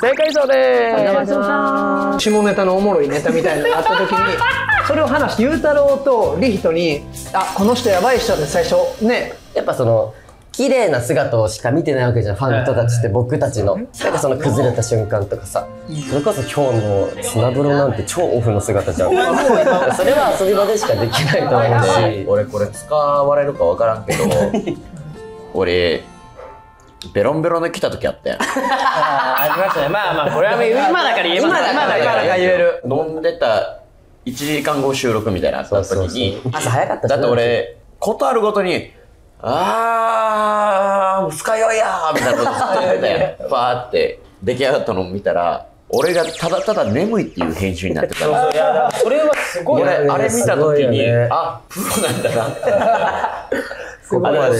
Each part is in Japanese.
正解そうでーす。下ネタのおもろいネタみたいなのがあった時にそれを話してゆうたろうとリヒトに「あ、この人やばい人で最初ね」 やっぱその綺麗な姿をしか見てないわけじゃん、ファンの人たちって。僕たちのなんかその崩れた瞬間とかさ、それこそ今日の砂風呂なんて超オフの姿じゃん。それは遊び場でしかできないと思うし。 俺これ使われるか分からんけど俺ベロンベロンで来た時あったやん。 ありましたね。まあまあこれは今だから言えます。今だから言える。 飲んでた1時間後収録みたいなのあった時に、 朝早かったしだって俺ことあるごとに二日酔いやーみたいなことずっと言ってたやん。バーって出来上がったのを見たら俺がただただ眠いっていう編集になってたら、 それはすごい。 俺あれ見た時にあ、プロなんだなってここまで。だ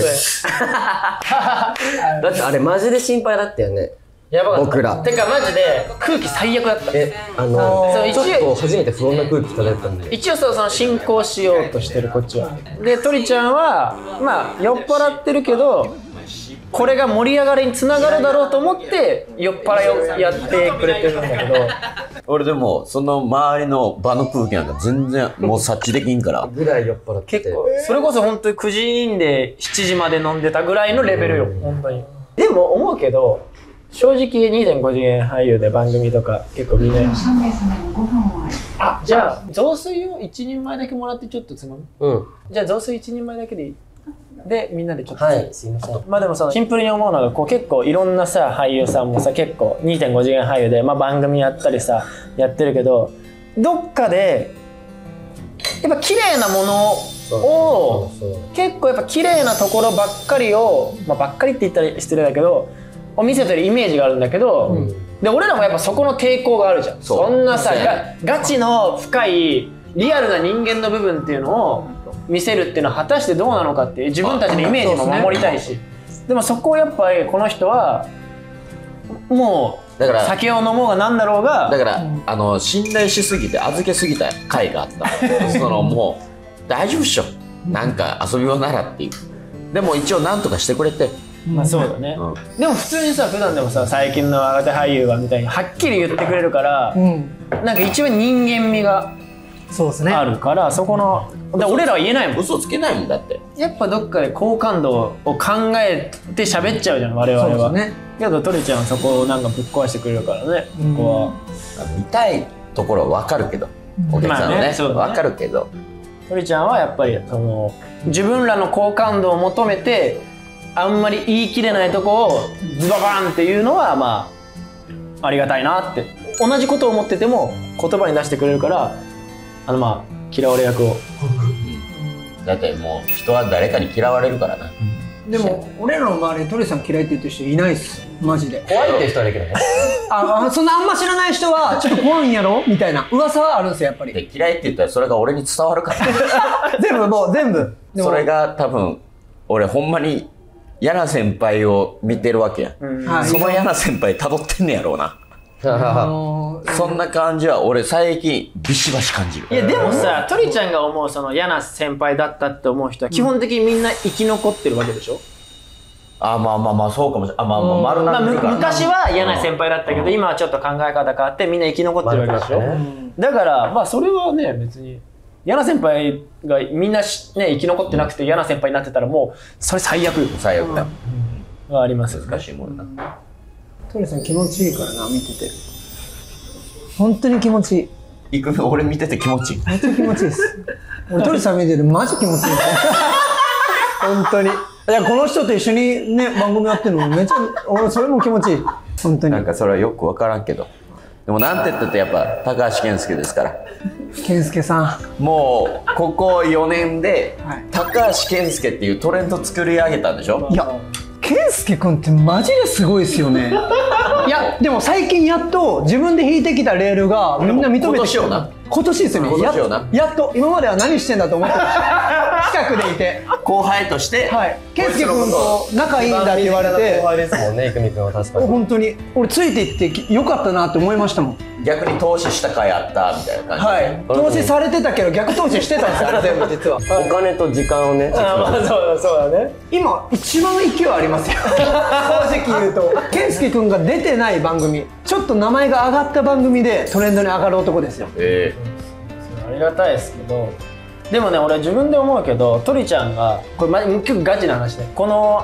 ってあれマジで心配だったよね。 やばかった。 僕ら。 てかマジで空気最悪だった。 そうちょっと初めて不穏な空気漂ったんで。 一応その進行しようとしてるこっちは。でトリちゃんはまあ酔っ払ってるけどこれが盛り上がりにつながるだろうと思って酔っ払いをやってくれてるんだけど俺でもその周りの場の空気なんか全然もう察知できんからぐらい酔っ払って結構それこそ本当に9時で7時まで飲んでたぐらいのレベルよ、本当に。でも思うけど正直 2.5 次元俳優で番組とか結構みんなあ、じゃあ雑炊を1人前だけもらってちょっとつまむ。じゃあ雑炊1人前だけでいいでみんなでちょっと。 はい、すいません。 まあでもそのシンプルに思うのがこう結構いろんなさ俳優さんもさ結構 2.5 次元俳優で、まあ、番組やったりさやってるけどどっかでやっぱ綺麗なものを結構やっぱ綺麗なところばっかりを、まあ、ばっかりって言ったら失礼だけどを見せてるイメージがあるんだけど、で俺らもやっぱそこの抵抗があるじゃん。そんなさガチの深いリアルな人間の部分っていうのを見せるっていうのは果たしてどうなのかっていう自分たちのイメージも守りたいし、でもそこをやっぱりこの人はもうだから酒を飲もうがなんだろうがだから信頼しすぎて預けすぎた回があったそのもう大丈夫っしょなんか遊び場ならっていう。でも一応なんとかしてくれて、 まあそうだね、でも普通にさ普段でもさ最近の若手俳優はみたいにはっきり言ってくれるから、なんか一応人間味がそうですねあるからそこの俺らは言えないもん。 嘘つけないもんだって。 やっぱどっかで好感度を考えて喋っちゃうじゃん我々は。そうですね。けどトリちゃんはそこをなんかぶっ壊してくれるからね、ここは。 見たいところは分かるけど、お客さんはね分かるけど、 トリちゃんはやっぱりその自分らの好感度を求めてあんまり言い切れないとこをズババンっていうのはまあありがたいなって。同じことを思ってても言葉に出してくれるからまあ嫌われ役をだってもう人は誰かに嫌われるからな。 でも俺らの周りでトリさん嫌いって言ってる人いないっすマジで。 怖いっていう人はいるけどね。 そんなあんま知らない人はちょっと怖いんやろみたいな噂はあるんですよやっぱり。 で嫌いって言ったらそれが俺に伝わるから全部もう全部それが多分俺ほんまに嫌な先輩を見てるわけや、その嫌な先輩辿ってんねやろうなそんな感じは俺最近ビシバシ感じる。 いやでもさトリちゃんが思うその嫌な先輩だったって思う人は基本的にみんな生き残ってるわけでしょ。 まあそうかもしれない。丸なってるから昔は嫌な先輩だったけど今はちょっと考え方変わってみんな生き残ってるわけでしょ。だからまあそれはね別に嫌な先輩がみんなね生き残ってなくて嫌な先輩になってたらもうそれ最悪最悪だはありますよね。 難しいもんな。 トリさん気持ちいいからな見てて本当に気持ちいい。 俺見てて気持ちいい。 めっちゃ気持ちいいです俺トリさん見ててマジ気持ちいいです本当に。いやこの人と一緒にね番組やってるのめっちゃ俺それも気持ちいい本当に。 なんかそれはよく分からんけどでもなんて言ったってやっぱ高橋健介ですから。 健介さんもうここ4年で高橋健介っていうトレンド作り上げたんでしょ。 いや健介君ってマジですごいですよねいやでも最近やっと自分で引いてきたレールがみんな認めてきた。今年ですよね。やっと今までは何してんだと思ってた近くでいて、 後輩として、 はい、健介君と仲いいんだって言われて、 後輩ですもんね、いくみ君は確かに。 本当に俺ついていってよかったなって思いましたもん。 逆に投資した甲斐あったみたいな感じ。 はい、投資されてたけど逆投資してたんですよ、あれ全部実は。 お金と時間をね。 まあそうだね。 今一番勢いありますよ。正直言うと、健介君が出てない番組、ちょっと名前が上がった番組でトレンドに上がる男ですよ。 ありがたいですけど、でもね、俺自分で思うけど、トリちゃんがこれ結構ガチな話で、この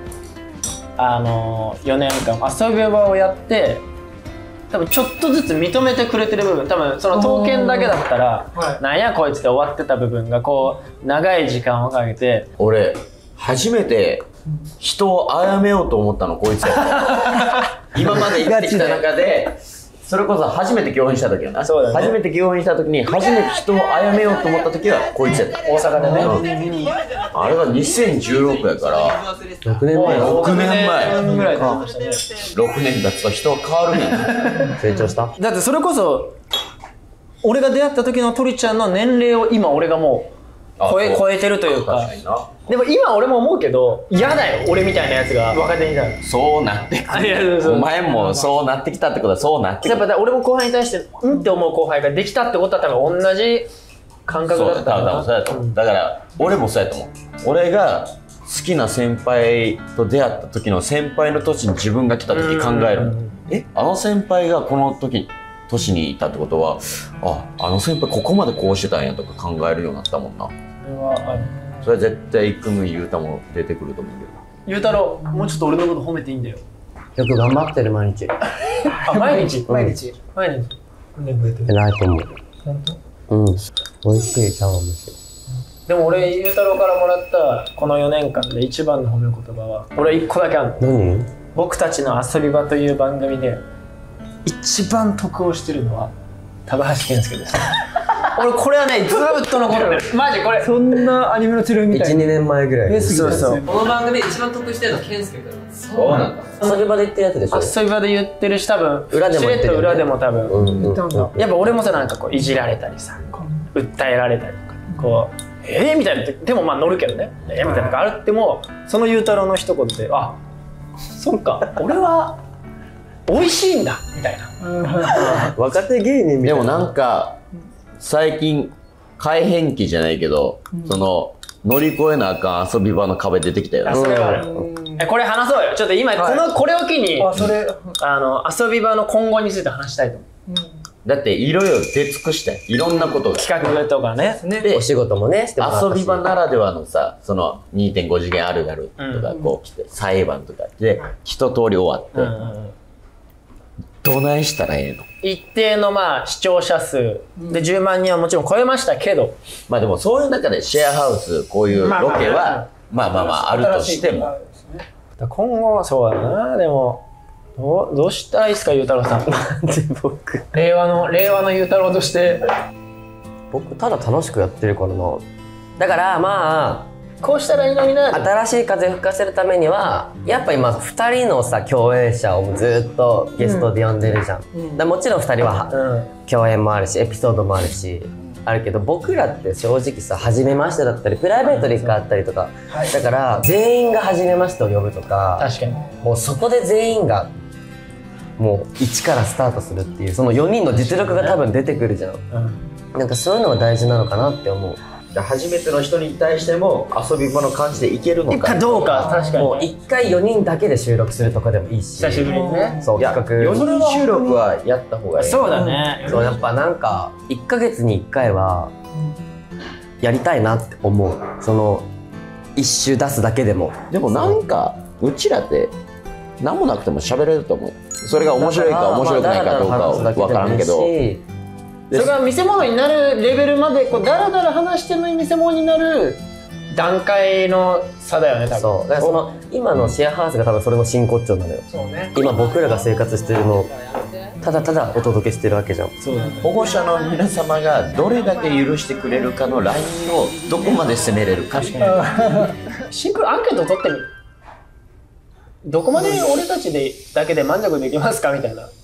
4年間遊び場をやって多分ちょっとずつ認めてくれてる部分、多分その刀剣だけだったらなんやこいつで終わってた部分がこう長い時間をかけて。 俺初めて人を殺めようと思ったのこいつやった今まで生きてきた中でそれこそ初めて共演した時やな、 そうだね、 初めて共演した時に初めて人を殺めようと思った時はこいつやった。 大阪でね、 あれが2016やから 6年前の 6年前ぐらい経ちましたね。 6年経つと人は変わるねん。 成長した。 だってそれこそ俺が出会った時のトリちゃんの年齢を今俺がもう超えてるというか。でも今俺も思うけど嫌だよ、俺みたいなやつが若手にいたら。 そうなってくる。お前もそうなってきたってことはそうなってくる。 やっぱ俺も後輩に対してうんって思う後輩ができたってことは多分同じ感覚だったかな。 そうやと思う。だから俺もそうやと思う。俺が好きな先輩と出会った時の先輩の年に自分が来た時考える。あの先輩がこの年にいたってことは、あの先輩ここまでこうしてたんやとか考えるようになったもんな。それは絶対育むゆうたも出てくると思うけど。 ゆうたろう、もうちょっと俺のこと褒めていいんだよ。 よく頑張ってる毎日。 毎日毎日偉偉いと思う。 本当？ 美味しい茶碗蒸し。 でも俺ゆうたろうからもらったこの4年間で一番の褒め言葉は俺1個だけあるの。 何？ 僕たちの遊び場という番組で一番得をしてるのは高橋健介です。俺これはねずーっと残ってる。マジこれそんなアニメのセリフみたいな。 1,2 年前ぐらい。 そうそう。 この番組で一番得してるのは健介君。 そうなんだ。 遊び場で言ってるやつでしょ。 遊び場で言ってるし、多分裏でも言ってるよね。 しれっと裏でも多分、 言ったんだ。 やっぱ俺もさ、なんかこういじられたりさ、訴えられたりとか、こうみたいな、でもまあ乗るけどね、みたいなのがあるっても、そのゆうたろうの一言で、そっか、俺は美味しいんだみたいな。 若手芸人みたいな。 でもなんか最近改変期じゃないけど、その乗り越えなあかん遊び場の壁出てきたよね。 それはある。これ話そうよ。ちょっと今これを機に遊び場の今後について話したいと思う。 だっていろいろ出尽くしたよ。いろんなことが企画とかね。 でお仕事もねしてもらったし。 遊び場ならではのさ、その 2.5 次元あるがるとかこう来て、裁判とかで一通り終わって、どないしたらええの？ 一定のまあ視聴者数で10万人はもちろん超えましたけど、 まあでもそういう中でシェアハウスこういうロケはまああるとしても、 今後そうだな。でもどうしたらいいですか、ゆうたろうさん。 僕令和のゆうたろうとして。 僕ただ楽しくやってるからな。だからまあこうしたらいいのにな。 新しい風吹かせるためにはやっぱ今2人のさ共演者をずっとゲストで呼んでるじゃん。だもちろん2人は共演もあるしエピソードもあるしあるけど、僕らって正直さ初めましてだったりプライベートで1回あったりとか、だから全員が初めましてを呼ぶとか、 確かにもうそこで全員がもう一からスタートするっていうその4人の実力が多分出てくるじゃん。なんかそういうのが大事なのかなって思う。 初めての人に対しても遊び場の感じでいけるのかどうか。確かにもう1回4人だけで収録するとかでもいいし、 久しぶりにね。 そう企画 4人収録はやった方がいい。 そうだね。 そうやっぱなんか1ヶ月に1回はやりたいなって思う。その一周出すだけでも。 でもなんかうちらって何もなくても喋れると思う。それが面白いか面白くないかどうかは分からんけど、 それが見せ物になるレベルまでこうダラダラ話してない見せ物になる段階の差だよね、多分。 そうだからその今のシェアハウスが多分それの真骨頂なのよ。 そうね。 今僕らが生活してるのをただただお届けしてるわけじゃん。 そうだね。 保護者の皆様がどれだけ許してくれるかのラインをどこまで攻めれるか。 シンプルアンケート取ってみる。どこまで俺たちでだけで満足できますかみたいな。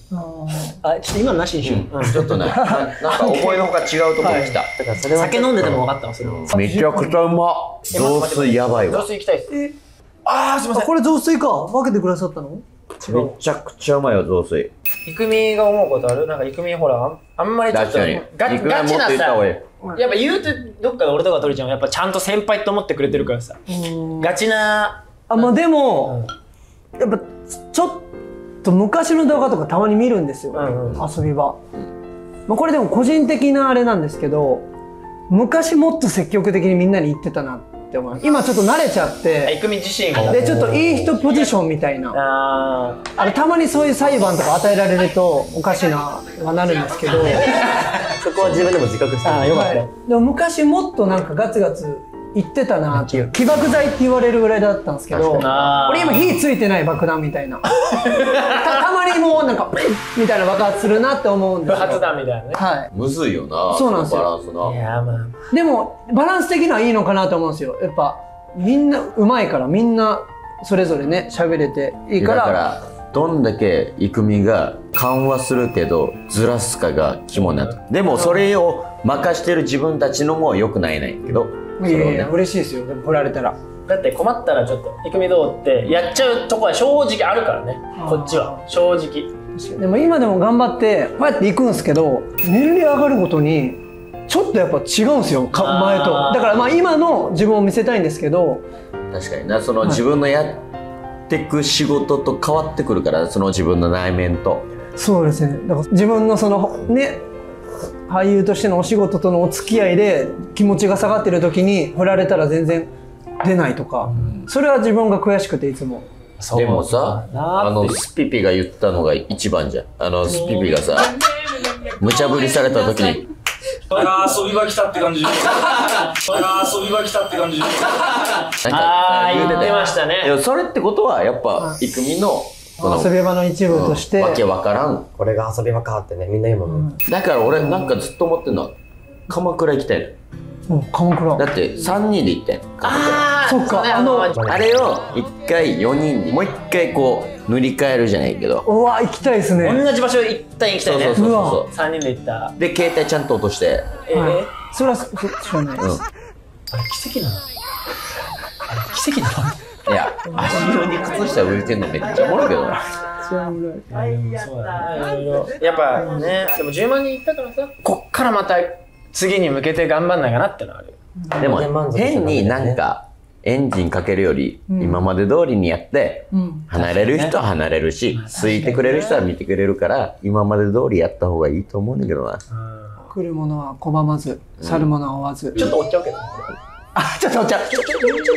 あ、ちょっと今のなしにしよう。 ちょっとね、なんか思いのほか違うところに来た。 だからそれは酒飲んでても分かったわ、それは。 めちゃくちゃうまっ。雑炊やばい雑わ。 炊行きたいっす。あー、すいません。 これ雑炊か。分けてくださったの？ めちゃくちゃうまいよ、雑炊。 いくみが思うことある？なんかいくみほら、あんまりちょっと確かに。 ガチないくらもっと言った方がいい。 やっぱ言うてどっかで俺とか鳥ちゃんはやっぱちゃんと先輩と思ってくれてるからさ、ガチな。 まあでも、やっぱちょっと昔の動画とかたまに見るんですよ、遊び場。まあこれでも個人的なあれなんですけど、昔もっと積極的にみんなに言ってたなって思う。今ちょっと慣れちゃっていくみ自身がでちょっといい人ポジションみたいな、たまにそういう裁判とか与えられるとおかしなはなるんですけどそこは自分でも自覚してる。 よかった。 でも昔もっとなんかガツガツ言ってたなっていう、起爆剤って言われるぐらいだったんですけど、俺今火ついてない爆弾みたいなたまにもうなんかみたいな爆発するなって思うんですよ。 不発弾みたいなね。 はい。 むずいよな、 そうなんですよバランスな。 いやまあでもバランス的にはいいのかなと思うんですよ。やっぱみんなうまいから、みんなそれぞれね喋れていいかだかららどんだけイクミが緩和するけどずらすかが肝になる。でもそれを任してる自分たちのも良くないねんけど、 いやいや嬉しいですよ。でも振られたらだって困ったらちょっといくみどうってやっちゃうとこは正直あるからね。こっちは正直。 でも今でも頑張ってこうやって行くんですけど、年齢上がるごとにちょっとやっぱ違うんですよ、前と。だからまあ今の自分を見せたいんですけど、 確かにな、その自分のやってく仕事と変わってくるから、その自分の内面と。 そうですね。だから自分のそのね俳優としてのお仕事とのお付き合いで気持ちが下がってる時に振られたら全然出ないとか、それは自分が悔しくていつも。 でもさ、スピピが言ったのが一番じゃん。スピピがさ、無茶ぶりされた時に遊び場来たって感じ。遊び場来たって感じ。 言ってましたね。 いや、それってことはやっぱイクミの遊び場の一部として、 わけわからん。 これが遊び場かってね、みんな言うもんね。 だから俺なんかずっと思ってんのは鎌倉行きたいの。 鎌倉だって3人で行ってん鎌倉。 そっか、 あれを一回4人にもう一回こう塗り替えるじゃないけど、 うわ行きたいですね。 同じ場所一旦行きたいね。 そうそうそう 3人で行った。 で携帯ちゃんと落として、 それはしょうがないです。 あれ奇跡なの？奇跡なの？ いや足色に靴下浮いてんのめっちゃおもろいけどな。 そうだね、いろいろやっぱね。でも10万人いったからさ、こっからまた次に向けて頑張んないかなってのはある。 でも変になんかエンジンかけるより今まで通りにやって離れる人は離れるし、好いてくれる人は見てくれるから今まで通りやった方がいいと思うんだけどな。 来るものは拒まず、去るものは追わず。 ちょっと追っちゃうけど。 ちょっと待っちゃう。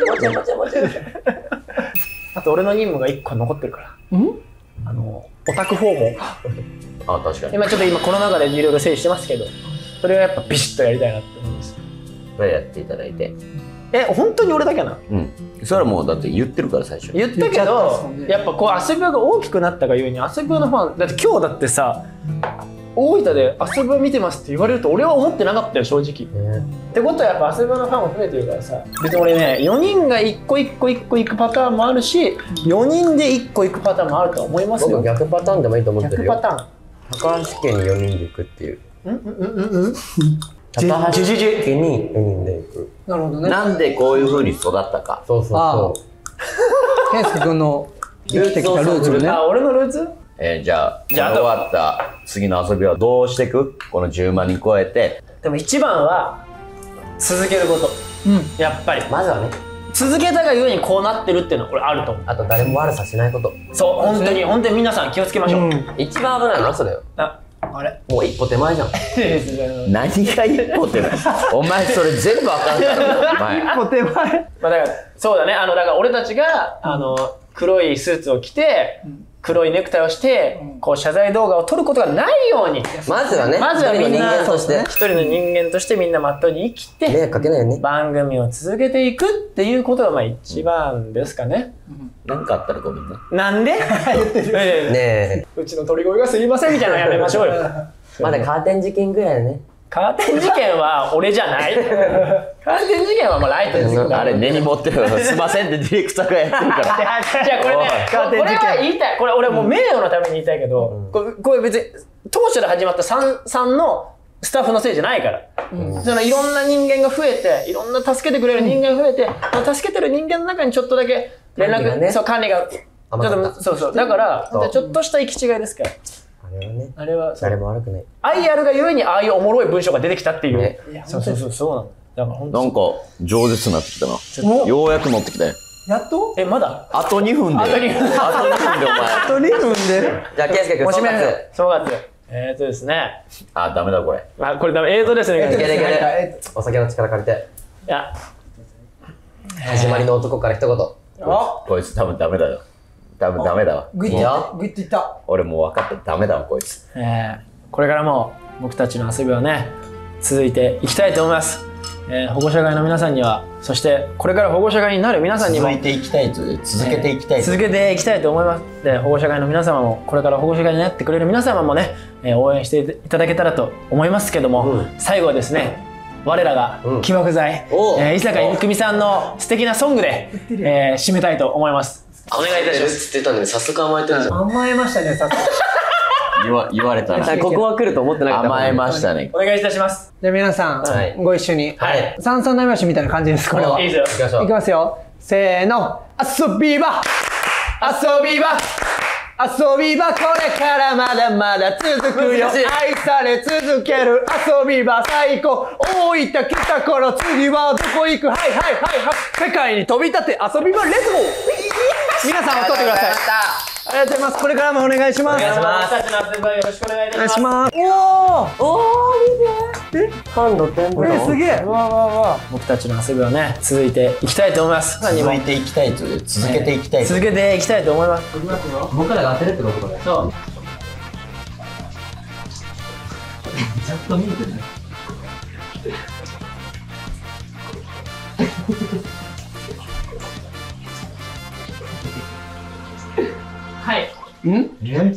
あと俺の任務が1個残ってるから。オタク訪問。 あ、確かに。 今ちょっとこの中でいろいろ整理してますけど、それはやっぱビシッとやりたいなって思うんです。 これやっていただいて。 本当に俺だけな。 うん。それはもうだって言ってるから最初に。 言ったけど、やっぱこう遊び場が大きくなったがゆえに遊び場のファンだって今日だってさ、大分で遊び場見てますって言われると俺は思ってなかったよ正直。ってことはやっぱ遊び場のファンも増えてるからさ、別に俺ね4人が1個行くパターンもあるし、4人で1個行くパターンもあると思いますよ。 僕逆パターンでもいいと思ってるよ。 逆パタ高橋家に4人で行くっていう。 ーン。 高橋家に4人で行く。 なるほどね。 なんでこういう風に育ったか。 そうそうそう。 健介君の生きてきたルーツね。 俺のルーツ？ じゃあこの終わった次の遊びはどうしていく？この10万人超えて。 でも一番は続けること。やっぱりまずはね、 続けたがゆえにこうなってるっていうのは俺あると思う。 あと誰も悪さしないこと。 そう、本当に皆さん気をつけましょう。 一番危ないのはそれよ。 あれもう一歩手前じゃん。 何が一歩手前？お前それ全部あかんからお前。 一歩手前。 まあだからそうだね、だから俺たちが黒いスーツを着て黒いネクタイをしてこう謝罪動画を撮ることがないように、 まずはね、 みんな一人の人間として一人の人間としてみんなまっとうに生きて迷惑かけないよね。 番組を続けていくっていうことがまあ一番ですかね。 なんかあったらごめんね。 なんで？言ってる。 ねえ、 うちの鳥越がすいませんみたいなのやめましょうよ。 まだカーテン事件ぐらいだね。 カーテン事件は俺じゃない。カーテン事件はもうライトですよ。 あれ根に持ってる。すいませんってディレクターがやってるから。 じゃあこれね、これは言いたい。これ俺もう名誉のために言いたいけど、これ別に当初で始まったさんのスタッフのせいじゃないから。そのいろんな人間が増えて、いろんな助けてくれる人間が増えて、助けてる人間の中にちょっとだけ連絡、そう管理がちょっとそうそう。だからちょっとした行き違いですから。 あれはね、 あれは誰も悪くない。 愛あるがゆえにああいうおもろい文章が出てきたっていう。そうなんだ。だから本当なんか饒舌になってきたな。ようやく乗ってきたよ。 やっとまだあと2分で。あと2分でお前。 あと2分でじゃあ、ケンスケ君、総括。 総括。ですね。 あ、ダメだこれ。 これダメ。ですね。 いけるいける。お酒の力借りて。 いや。 始まりの男から一言。 こいつ多分ダメだよ。多分ダメだわ。 グイッといった。 俺もう分かった。ダメだわ、こいつ。 これからも僕たちの遊びはね、続いていきたいと思います。保護者会の皆さんには、そしてこれから保護者会になる皆さんにも続いていきたいと、続けていきたい。 続けていきたいと思います。で、保護者会の皆様も、これから保護者会になってくれる皆様もね、応援していただけたらと思いますけども、最後はですね、我らが起爆剤、伊坂郁美さんの素敵なソングで、締めたいと思います。お願いいたします。 って言ったのに早速甘えてるじゃん。 甘えましたね、早速。 言われたら。 ここは来ると思ってなかった。 甘えましたね。 お願いいたします。 じゃあ皆さん、ご一緒に。三三七拍子みたいな感じです、これは。 いいですよ。 いきますよ。せーの。遊び場遊び場遊び場これからまだまだ続くよ。愛され続ける遊び場最高。大分来た頃次はどこ行く。はいはいはいはい。世界に飛び立て遊び場レッツゴー。皆さんを撮ってください。ありがとうございます。これからもお願いします。 僕たちの遊び場よろしくお願いいたします。 おーいいね。 ハンド天ぷら。 すげえ。 僕たちの遊びはね、続いていきたいと思います。 続いていきたいと、続けていきたい。 続けていきたいと思います。 僕らが当てるってことだよ。 そう。 ちゃんと見てね。 はい。